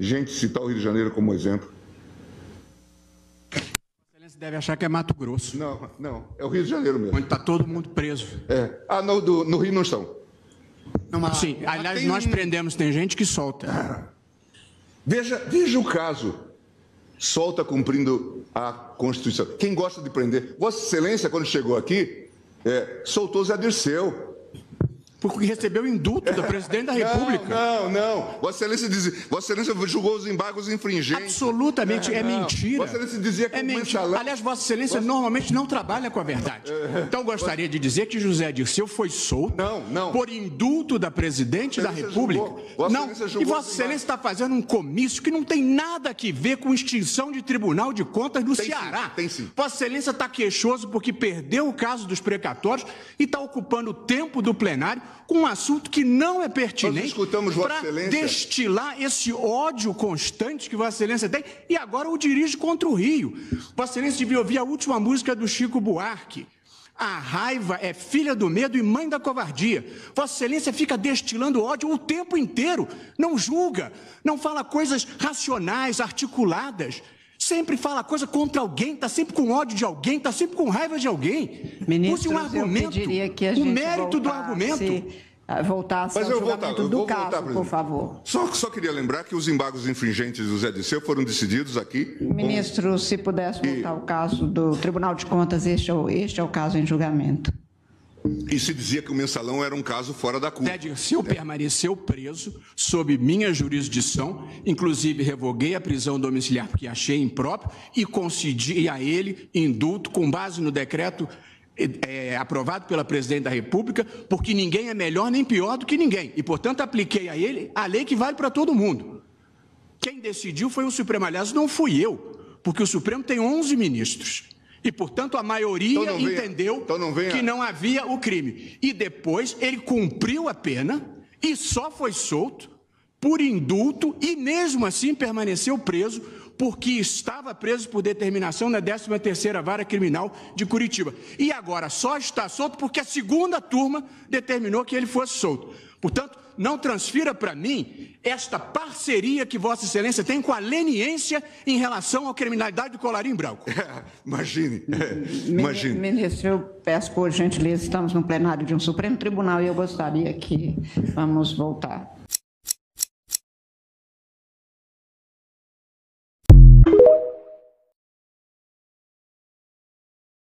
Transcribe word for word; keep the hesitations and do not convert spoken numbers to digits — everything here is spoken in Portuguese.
gente citar o Rio de Janeiro como exemplo. Você deve achar que é Mato Grosso. Não, não, é o Rio de Janeiro mesmo. Onde está todo mundo preso. É. Ah, no, do, no Rio não estão. Não, mas, Sim, aliás, tem... nós prendemos, tem gente que solta. Ah. Veja, veja o caso. Solta cumprindo a Constituição. Quem gosta de prender? Vossa Excelência, quando chegou aqui, é, soltou Zé Dirceu. Porque recebeu indulto do presidente da República. Não, não, não. Vossa Excelência, diz, Vossa Excelência julgou os embargos infringentes. Absolutamente, não, é não. mentira. Vossa Excelência dizia que é o mentira. mensalão... Aliás, Vossa Excelência Vossa... normalmente não trabalha com a verdade. Então, gostaria de dizer que José Dirceu foi solto não, não. por indulto da presidente da República. Vossa não, e Vossa Excelência está fazendo um comício que não tem nada a ver com extinção de Tribunal de Contas no tem Ceará. Sim, tem sim. Vossa Excelência está queixoso porque perdeu o caso dos precatórios e está ocupando o tempo do plenário com um assunto que não é pertinente para destilar esse ódio constante que Vossa Excelência tem e agora o dirige contra o Rio. Vossa Excelência devia ouvir a última música do Chico Buarque. A raiva é filha do medo e mãe da covardia. Vossa Excelência fica destilando ódio o tempo inteiro, não julga, não fala coisas racionais, articuladas. Sempre fala coisa contra alguém, está sempre com ódio de alguém, está sempre com raiva de alguém. Ministros, use um argumento, eu pediria que a gente o mérito do voltasse... argumento. Voltasse Mas ao eu julgamento voltar, eu do vou caso, voltar, por favor. Só, só queria lembrar que os embargos infringentes do Zé Dirceu foram decididos aqui... Ministro, com... se pudesse voltar e... ao caso do Tribunal de Contas, este é, o, este é o caso em julgamento. E se dizia que o mensalão era um caso fora da curva. Zé Dirceu é. permaneceu preso sob minha jurisdição, inclusive revoguei a prisão domiciliar porque achei impróprio e concedi a ele indulto com base no decreto... É, aprovado pela Presidente da República, porque ninguém é melhor nem pior do que ninguém. E, portanto, apliquei a ele a lei que vale para todo mundo. Quem decidiu foi o Supremo. Aliás, não fui eu, porque o Supremo tem onze ministros. E, portanto, a maioria então não entendeu venha, então não venha. que não havia o crime. E depois ele cumpriu a pena e só foi solto por indulto e, mesmo assim, permaneceu preso porque estava preso por determinação na décima terceira Vara Criminal de Curitiba. E agora só está solto porque a segunda turma determinou que ele fosse solto. Portanto, não transfira para mim esta parceria que Vossa Excelência tem com a leniência em relação à criminalidade do colarinho branco. É, imagine, é, imagine. Ministro, eu peço por gentileza, estamos no plenário de um Supremo Tribunal e eu gostaria que vamos voltar.